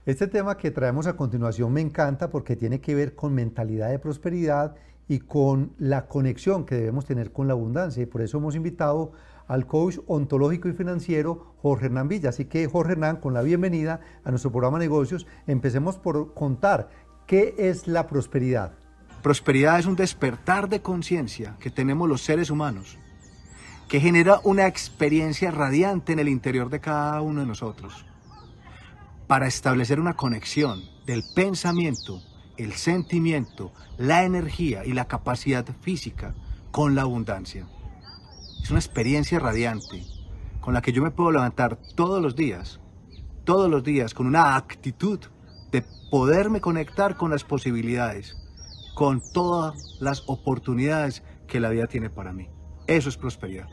Este tema que traemos a continuación me encanta porque tiene que ver con mentalidad de prosperidad y con la conexión que debemos tener con la abundancia. Y por eso hemos invitado al coach ontológico y financiero Jorge Hernán Villa. Así que Jorge Hernán, con la bienvenida a nuestro programa Negocios, empecemos por contar qué es la prosperidad. Prosperidad es un despertar de conciencia que tenemos los seres humanos, que genera una experiencia radiante en el interior de cada uno de nosotros, para establecer una conexión del pensamiento, el sentimiento, la energía y la capacidad física con la abundancia. Es una experiencia radiante con la que yo me puedo levantar todos los días con una actitud de poderme conectar con las posibilidades, con todas las oportunidades que la vida tiene para mí. Eso es prosperidad.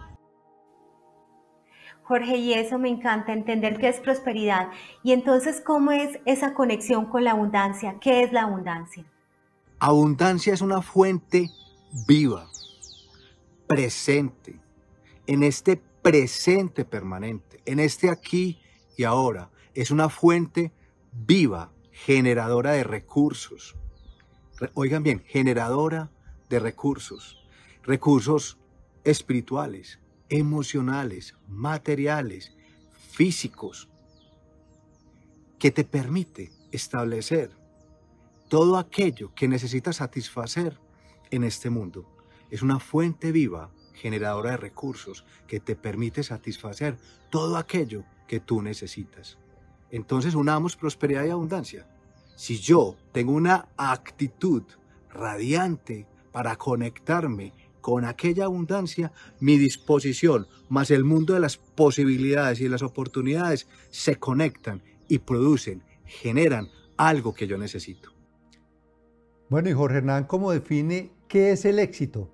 Jorge, y eso me encanta, entender qué es prosperidad. Y entonces, ¿cómo es esa conexión con la abundancia? ¿Qué es la abundancia? Abundancia es una fuente viva, presente, en este presente permanente, en este aquí y ahora. Es una fuente viva, generadora de recursos. Oigan bien, generadora de recursos espirituales, emocionales, materiales, físicos, que te permite establecer todo aquello que necesitas satisfacer en este mundo. Es una fuente viva, generadora de recursos, que te permite satisfacer todo aquello que tú necesitas. Entonces unamos prosperidad y abundancia. Si yo tengo una actitud radiante para conectarme con aquella abundancia, mi disposición más el mundo de las posibilidades y de las oportunidades se conectan y producen, generan algo que yo necesito. Bueno, y Jorge Hernán, ¿cómo define qué es el éxito?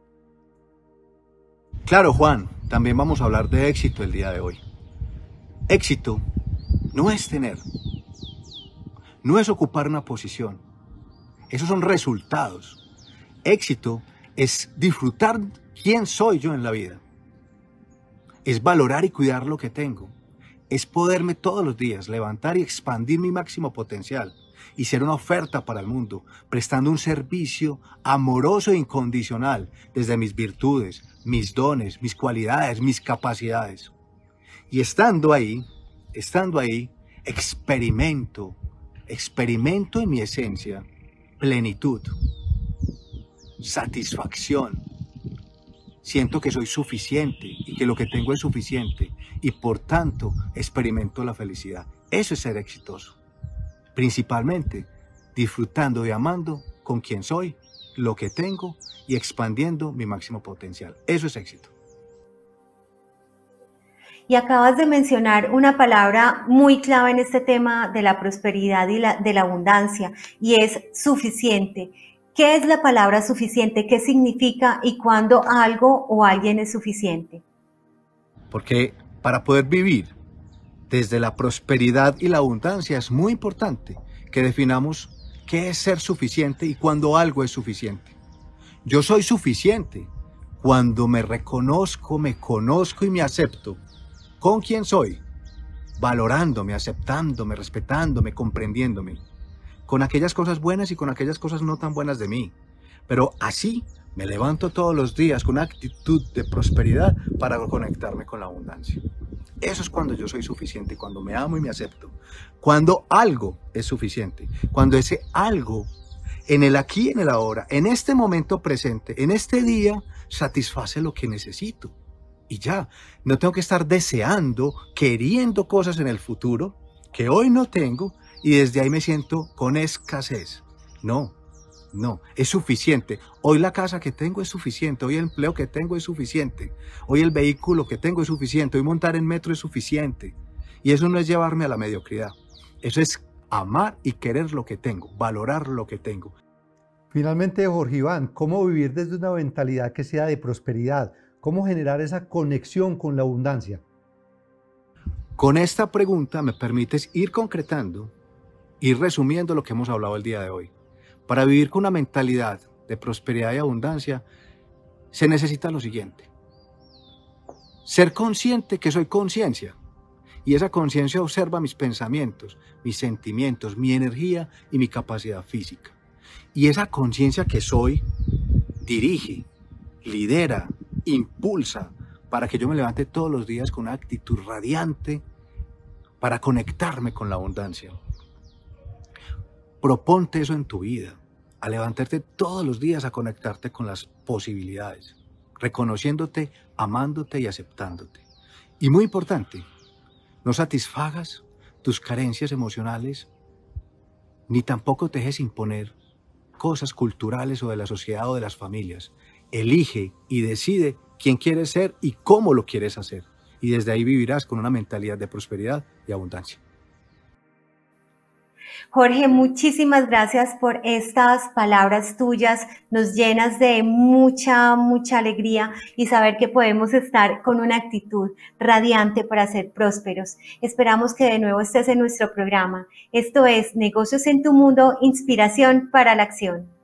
Claro, Juan, también vamos a hablar de éxito el día de hoy. Éxito no es tener, no es ocupar una posición. Esos son resultados. Éxito es disfrutar quién soy yo en la vida. Es valorar y cuidar lo que tengo. Es poderme todos los días levantar y expandir mi máximo potencial y ser una oferta para el mundo, prestando un servicio amoroso e incondicional desde mis virtudes, mis dones, mis cualidades, mis capacidades. Y estando ahí, experimento en mi esencia plenitud, satisfacción. Siento que soy suficiente y que lo que tengo es suficiente y por tanto experimento la felicidad. Eso es ser exitoso. Principalmente disfrutando y amando con quien soy, lo que tengo y expandiendo mi máximo potencial. Eso es éxito. Y acabas de mencionar una palabra muy clave en este tema de la prosperidad y de la abundancia, y es suficiente. ¿Qué es la palabra suficiente? ¿Qué significa y cuándo algo o alguien es suficiente? Porque para poder vivir desde la prosperidad y la abundancia es muy importante que definamos qué es ser suficiente y cuándo algo es suficiente. Yo soy suficiente cuando me reconozco, me conozco y me acepto con quien soy, valorándome, aceptándome, respetándome, comprendiéndome, con aquellas cosas buenas y con aquellas cosas no tan buenas de mí. Pero así me levanto todos los días con una actitud de prosperidad para conectarme con la abundancia. Eso es cuando yo soy suficiente, cuando me amo y me acepto. Cuando algo es suficiente, cuando ese algo en el aquí y en el ahora, en este momento presente, en este día, satisface lo que necesito. Y ya, no tengo que estar deseando, queriendo cosas en el futuro que hoy no tengo y desde ahí me siento con escasez. No, es suficiente. Hoy la casa que tengo es suficiente, hoy el empleo que tengo es suficiente, hoy el vehículo que tengo es suficiente, hoy montar en metro es suficiente. Y eso no es llevarme a la mediocridad, eso es amar y querer lo que tengo, valorar lo que tengo. Finalmente, Jorge Iván, ¿cómo vivir desde una mentalidad que sea de prosperidad? ¿Cómo generar esa conexión con la abundancia? Con esta pregunta me permites ir concretando, ir resumiendo lo que hemos hablado el día de hoy. Para vivir con una mentalidad de prosperidad y abundancia, se necesita lo siguiente. Ser consciente que soy conciencia Y esa conciencia observa mis pensamientos, mis sentimientos, mi energía y mi capacidad física. Y esa conciencia que soy dirige, lidera, impulsa para que yo me levante todos los días con una actitud radiante para conectarme con la abundancia. Proponte eso en tu vida, a levantarte todos los días a conectarte con las posibilidades, reconociéndote, amándote y aceptándote. Y muy importante, no satisfagas tus carencias emocionales, ni tampoco te dejes imponer cosas culturales o de la sociedad o de las familias. Elige y decide quién quieres ser y cómo lo quieres hacer. Y desde ahí vivirás con una mentalidad de prosperidad y abundancia. Jorge, muchísimas gracias por estas palabras tuyas. Nos llenas de mucha alegría y saber que podemos estar con una actitud radiante para ser prósperos. Esperamos que de nuevo estés en nuestro programa. Esto es Negocios en tu Mundo, inspiración para la acción.